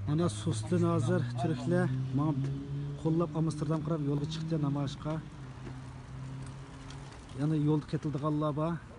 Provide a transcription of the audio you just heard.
Ana Susli Nazır Türkler qo'llab Amsterdam qarab yo'lga chiqdi namoyishga. Yana yo'lda ketildiganlar bor.